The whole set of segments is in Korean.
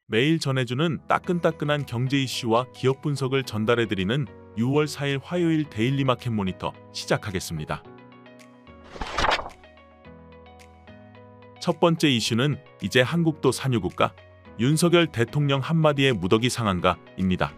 매일 전해주는 따끈따끈한 경제 이슈와 기업 분석을 전달해드리는 6월 4일 화요일 데일리 마켓 모니터 시작하겠습니다. 첫 번째 이슈는 이제 한국도 산유국가? 윤석열 대통령 한마디에 무더기 상한가입니다.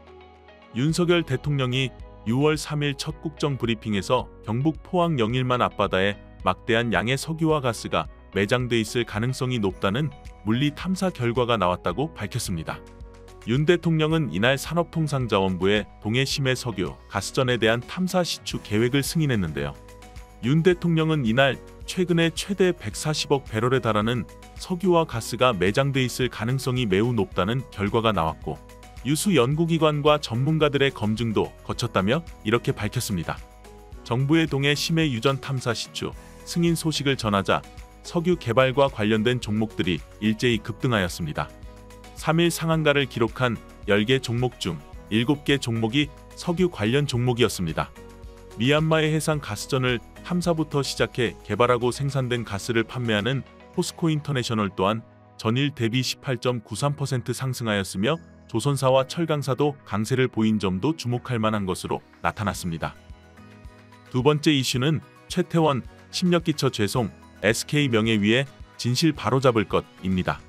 윤석열 대통령이 6월 3일 첫 국정 브리핑에서 경북 포항 영일만 앞바다에 막대한 양의 석유와 가스가 매장돼 있을 가능성이 높다는 물리 탐사 결과가 나왔다고 밝혔습니다. 윤 대통령은 이날 산업통상자원부에 동해 심해 석유, 가스전에 대한 탐사 시추 계획을 승인했는데요. 윤 대통령은 이날 최근에 최대 140억 배럴에 달하는 석유와 가스가 매장돼 있을 가능성이 매우 높다는 결과가 나왔고 유수 연구기관과 전문가들의 검증도 거쳤다며 이렇게 밝혔습니다. 정부의 동해 심해 유전 탐사 시추 승인 소식을 전하자 석유 개발과 관련된 종목들이 일제히 급등하였습니다. 3일 상한가를 기록한 10개 종목 중 7개 종목이 석유 관련 종목이었습니다. 미얀마의 해상 가스전을 탐사부터 시작해 개발하고 생산된 가스를 판매하는 포스코 인터내셔널 또한 전일 대비 18.93% 상승하였으며 조선사와 철강사도 강세를 보인 점도 주목할 만한 것으로 나타났습니다. 두 번째 이슈는 최태원 심력기처 죄송 SK 명예위에 진실 바로잡을 것입니다.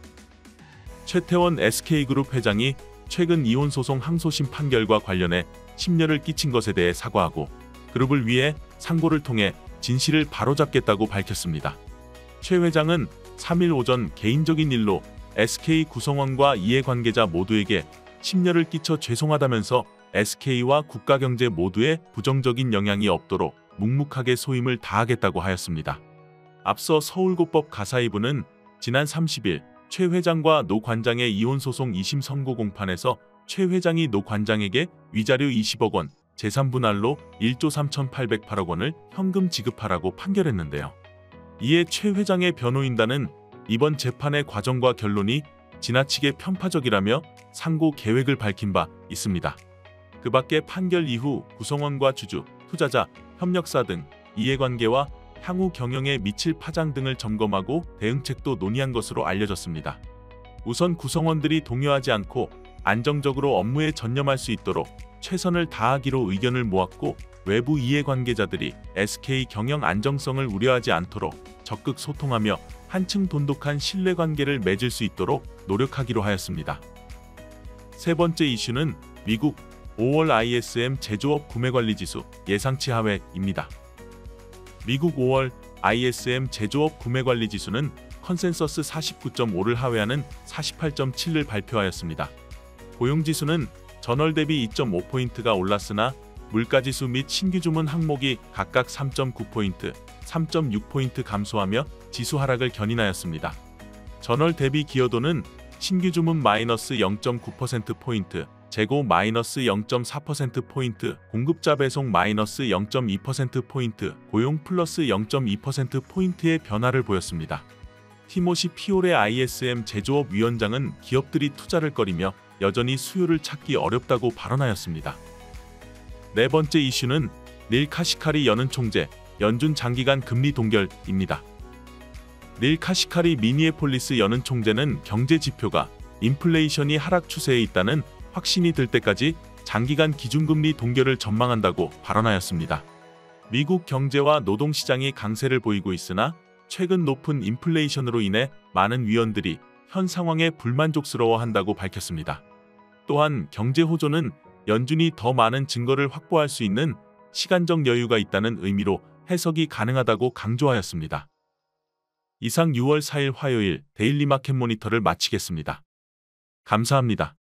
최태원 SK그룹 회장이 최근 이혼 소송 항소심 판결과 관련해 심려를 끼친 것에 대해 사과하고 그룹을 위해 상고를 통해 진실을 바로잡겠다고 밝혔습니다. 최 회장은 3일 오전 개인적인 일로 SK 구성원과 이해관계자 모두에게 심려를 끼쳐 죄송하다면서 SK와 국가경제 모두에 부정적인 영향이 없도록 묵묵하게 소임을 다하겠다고 하였습니다. 앞서 서울고법 가사이부는 지난 30일 최 회장과 노 관장의 이혼소송 2심 선고 공판에서 최 회장이 노 관장에게 위자료 20억 원, 재산분할로 1조 3,808억 원을 현금 지급하라고 판결했는데요. 이에 최 회장의 변호인단은 이번 재판의 과정과 결론이 지나치게 편파적이라며 상고 계획을 밝힌 바 있습니다. 그 밖에 판결 이후 구성원과 주주, 투자자, 협력사 등 이해관계와 향후 경영에 미칠 파장 등을 점검하고 대응책도 논의한 것으로 알려졌습니다. 우선 구성원들이 동요하지 않고 안정적으로 업무에 전념할 수 있도록 최선을 다하기로 의견을 모았고 외부 이해관계자들이 SK 경영 안정성을 우려하지 않도록 적극 소통하며 한층 돈독한 신뢰관계를 맺을 수 있도록 노력하기로 하였습니다. 세 번째 이슈는 미국 5월 ISM 제조업 구매관리지수 예상치 하회입니다. 미국 5월 ISM 제조업 구매관리지수는 컨센서스 49.5를 하회하는 48.7를 발표하였습니다. 고용지수는 전월 대비 2.5포인트가 올랐으나 물가지수 및 신규주문 항목이 각각 3.9포인트, 3.6포인트 감소하며 지수 하락을 견인하였습니다. 전월 대비 기여도는 신규주문 마이너스 0.9%포인트, 재고 마이너스 0.4%포인트, 공급자 배송 마이너스 0.2%포인트, 고용 플러스 0.2%포인트의 변화를 보였습니다. 티모시 피올의 ISM 제조업 위원장은 기업들이 투자를 꺼리며 여전히 수요를 찾기 어렵다고 발언하였습니다. 네 번째 이슈는 닐 카시카리 연은 총재, 연준 장기간 금리 동결입니다. 닐 카시카리 미니애폴리스 연은 총재는 경제 지표가 인플레이션이 하락 추세에 있다는 확신이 들 때까지 장기간 기준금리 동결을 전망한다고 발언하였습니다. 미국 경제와 노동시장이 강세를 보이고 있으나 최근 높은 인플레이션으로 인해 많은 위원들이 현 상황에 불만족스러워한다고 밝혔습니다. 또한 경제 호조는 연준이 더 많은 증거를 확보할 수 있는 시간적 여유가 있다는 의미로 해석이 가능하다고 강조하였습니다. 이상 6월 4일 화요일 데일리 마켓 모니터를 마치겠습니다. 감사합니다.